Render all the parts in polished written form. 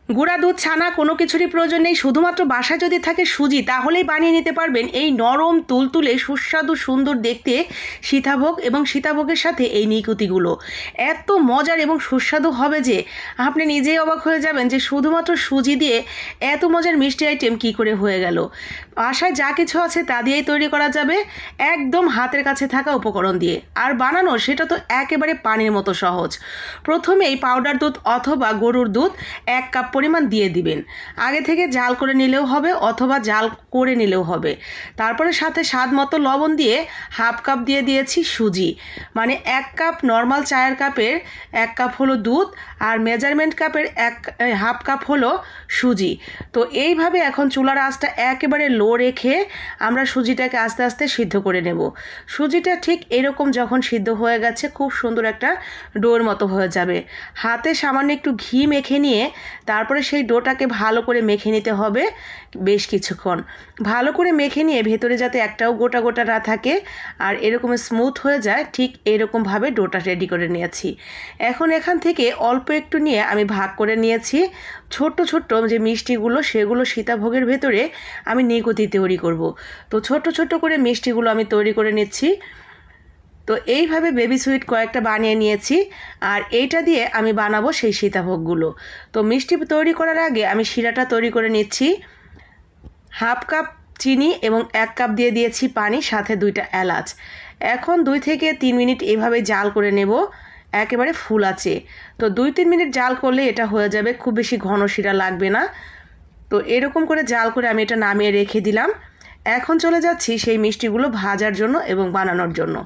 গুঁড়া দুধ ছানা কোনো কিছুরই প্রয়োজন নেই, শুধুমাত্র বাসায় যদি থাকে সুজি তাহলেই বানিয়ে নিতে পারবেন এই নরম তুলতুলে সুস্বাদু সুন্দর দেখতে সীতাভোগ। এবং সীতাভোগের সাথে এই নিকুতিগুলো এত মজার এবং সুস্বাদু হবে যে আপনি নিজেই অবাক হয়ে যাবেন যে শুধুমাত্র সুজি দিয়ে এত মজার মিষ্টি আইটেম কি করে হয়ে গেল। বাসায় যা কিছু আছে তা দিয়েই তৈরি করা যাবে, একদম হাতের কাছে থাকা উপকরণ দিয়ে। আর বানানো সেটা তো একেবারে পানির মতো সহজ। প্রথমেই পাউডার দুধ অথবা গরুর দুধ 1 কাপ পরিমাণ দিয়ে দিবেন। আগে থেকে জাল করে নিলেও হবে অথবা জাল করে নিলেও হবে। তারপরে সাথে স্বাদ মতো লবণ দিয়ে হাফ কাপ দিয়ে দিয়েছি সুজি, মানে 1 কাপ নর্মাল চায়ের কাপের 1 কাপ হলো দুধ আর মেজারমেন্ট কাপের হাফ কাপ হলো সুজি। তো এইভাবে এখন চুলার আঁচটা একেবারে লো রেখে আমরা সুজিটাকে আস্তে আস্তে সিদ্ধ করে নেব। সুজিটা ঠিক এরকম যখন সিদ্ধ হয়ে গেছে খুব সুন্দর একটা ডোর মতো হয়ে যাবে। হাতে সামান্য একটু ঘি মেখে নিয়ে তারপরে সেই ডোটাকে ভালো করে মেখে নিতে হবে বেশ কিছুক্ষণ। ভালো করে মেখে নিয়ে ভেতরে যাতে একটাও গোটা গোটা না থাকে আর এরকম স্মুথ হয়ে যায়, ঠিক এরকমভাবে ডোটা রেডি করে নিয়েছি। এখন এখান থেকে অল্প একটু নিয়ে আমি ভাগ করে নিয়েছি। ছোট্ট ছোট্ট যে মিষ্টিগুলো সেগুলো সীতাভোগের ভেতরে আমি নিকুতি তৈরি করব। তো ছোট্ট ছোট্ট করে মিষ্টিগুলো আমি তৈরি করে নিচ্ছি। তো এইভাবে বেবি সুইট কয়েকটা বানিয়ে নিয়েছি আর এইটা দিয়ে আমি বানাবো সেই সীতাভোগগুলো। তো মিষ্টি তৈরি করার আগে আমি শিরাটা তৈরি করে নিচ্ছি। হাফ কাপ চিনি এবং 1 কাপ দিয়ে দিয়েছি পানি, সাথে 2টা এলাচ। এখন 2 থেকে 3 মিনিট এইভাবে জাল করে নেব একেবারে ফুল আঁচে। তো 2-3 মিনিট জাল করলে এটা হয়ে যাবে, খুব বেশি ঘন শিরা লাগবে না। তো এরকম করে জাল করে আমি এটা নামিয়ে রেখে দিলাম। এখন চলে যাচ্ছি সেই মিষ্টিগুলো ভাজার জন্য এবং বানানোর জন্য।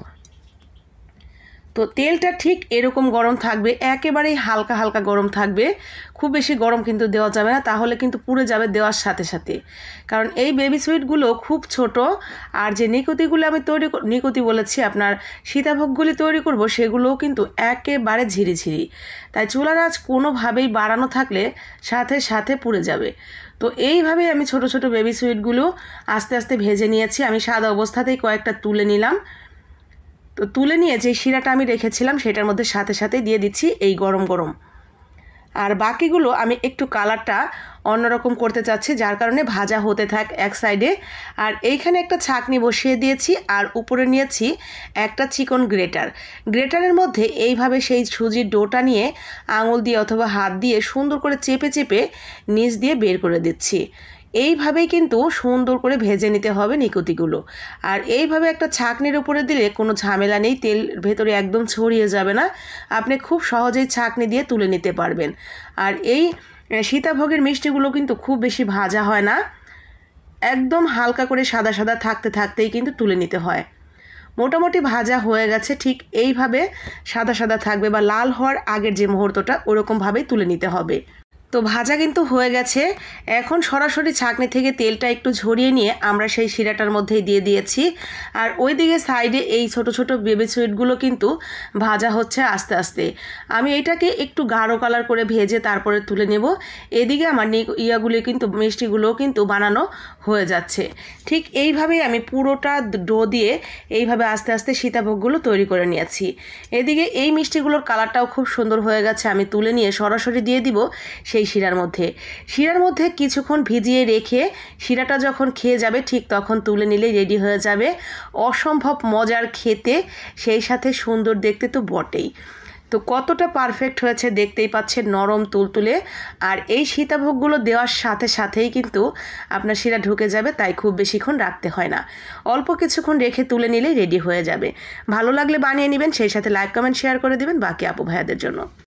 তো তেলটা ঠিক এরকম গরম থাকবে, একেবারেই হালকা হালকা গরম থাকবে, খুব বেশি গরম কিন্তু দেওয়া যাবে না, তাহলে কিন্তু পুড়ে যাবে দেওয়ার সাথে সাথে। কারণ এই বেবি সুইটগুলো খুব ছোট আর যে নিকুতিগুলো আমি নিকুতি বলেছি আপনার সীতাভোগগুলি তৈরি করব সেগুলোও কিন্তু একেবারে ঝিরিঝিরি, তাই চুলার আঁচ কোনোভাবেই বাড়ানো থাকলে সাথে সাথে পুড়ে যাবে। তো এইভাবেই আমি ছোট ছোট বেবি সুইটগুলো আস্তে আস্তে ভেজে নিয়েছি। আমি সাদা অবস্থাতেই কয়েকটা তুলে নিলাম। তো তুলে নিয়ে যে শিরাটা আমি রেখেছিলাম সেটার মধ্যে সাথে সাথে দিয়ে দিচ্ছি এই গরম গরম। আর বাকিগুলো আমি একটু কালারটা অন্যরকম করতে চাচ্ছি, যার কারণে ভাজা হতে থাক এক সাইডে। আর এইখানে একটা ছাঁকনি বসিয়ে দিয়েছি আর উপরে নিয়েছি একটা চিকন গ্রেটারের মধ্যে এইভাবে সেই সুজির ডোটা নিয়ে আঙুল দিয়ে অথবা হাত দিয়ে সুন্দর করে চেপে চেপে নিচ দিয়ে বের করে দিচ্ছি। এইভাবেই কিন্তু সুন্দর করে ভেজে নিতে হবে নিকুতিগুলো। আর এইভাবে একটা ছাঁকনির উপরে দিলে কোনো ঝামেলা নেই, তেল ভেতরে একদম ছড়িয়ে যাবে না, আপনি খুব সহজেই ছাঁকনি দিয়ে তুলে নিতে পারবেন। আর এই সীতাভোগের মিষ্টিগুলো কিন্তু খুব বেশি ভাজা হয় না, একদম হালকা করে সাদা সাদা থাকতে থাকতেই কিন্তু তুলে নিতে হয়। মোটামুটি ভাজা হয়ে গেছে, ঠিক এইভাবে সাদা সাদা থাকবে বা লাল হওয়ার আগের যে মুহূর্তটা ওরকমভাবেই তুলে নিতে হবে। তো ভাজা কিন্তু হয়ে গেছে। এখন সরাসরি ছাঁকনি থেকে তেলটা একটু ঝরিয়ে নিয়ে আমরা সেই শিরাটার মধ্যেই দিয়ে দিয়েছি। আর ওইদিকে সাইডে এই ছোট ছোট বেবি সুইটগুলো কিন্তু ভাজা হচ্ছে আস্তে আস্তে। আমি এটাকে একটু গাঢ় কালার করে ভেজে তারপরে তুলে নেব। এদিকে আমার ইয়াগুলি কিন্তু মিষ্টিগুলোও কিন্তু বানানো হয়ে যাচ্ছে। ঠিক এইভাবেই আমি পুরোটা ডো দিয়ে এইভাবে আস্তে আস্তে সীতাভোগগুলো তৈরি করে নিয়েছি। এদিকে এই মিষ্টিগুলোর কালারটাও খুব সুন্দর হয়ে গেছে। আমি তুলে নিয়ে সরাসরি দিয়ে দিব সেই শিরার মধ্যে কিছুক্ষণ ভিজিয়ে রেখে শিরাটা যখন খেয়ে যাবে ঠিক তখন তুলে নিলেই রেডি হয়ে যাবে। অসম্ভব মজার খেতে, সেই সাথে সুন্দর দেখতে তো বটেই। তো কতটা পারফেক্ট হয়েছে দেখতেই পাচ্ছেন, নরম তুলতুলে। আর এই সীতাভোগগুলো দেওয়ার সাথে সাথেই কিন্তু আপনার শিরা ঢুকে যাবে, তাই খুব বেশিক্ষণ রাখতে হয় না, অল্প কিছুক্ষণ রেখে তুলে নিলেই রেডি হয়ে যাবে। ভালো লাগলে বানিয়ে নেবেন, সেই সাথে লাইক কমেন্ট শেয়ার করে দিবেন বাকি আপু ভাইয়াদের জন্য।